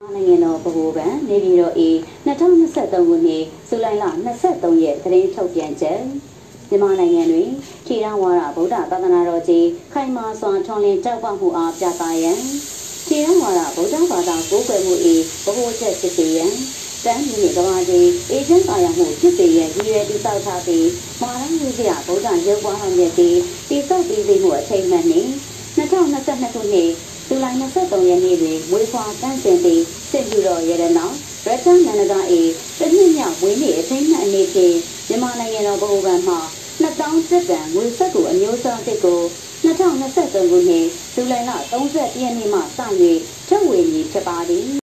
နိုင်ငံတော်ဗဟိုဘဏ်နေပြည်တော်၏2023ခုနှစ်ဇူလိုင်လ23ရက်သတင်းထုတ်ပြန်ချက်မြန်မာနိုင်ငံတွင်ထေရဝါဒဗုဒ္ဓသာသနာတော်ကြီးခိုင်မာစွာထွန်းလင်းတောက်ပမှုအားပြသရန်ထေရဝါဒဗုဒ္ဓဘာသာကိုးကွယ်မှု၏ဗဟိုချက်ဖြစ်စေရန်တန်းမြင့်ကဘာကြီးအေဂျင့်ကာယမှုဖြစ်စေရန်ရည်ရွယ်တည်ဆောက်ထားပြီးမာရန်ဝိဇ္ဇာဗုဒ္ဓရုပ်ပွားတော်မြတ်သည်တည်ဆောက်ပြီးမှုအထိမ်းအမှတ်နှင့်2022ခုနှစ်ဇူလိုင်23ရက်နေ့တွင်မွေးဖွားတန်းစင်သည့်စစ်ပြုတော်ရတနာရတန်နန္ဒာ၏တနည်းမြောက်ဝင်းနေ့အထိမ်းအမှတ်အနေဖြင့်မြန်မာနိုင်ငံတော်ဗဟိုဘဏ်မှ2000စစ်တန်ငွေဆက်ကိုအမျိုးအစားတစ်ကို2023ခုနှစ်ဇူလိုင်လ30ရက်နေ့မှစ၍ထုတ်ဝေမည်ဖြစ်ပါသည်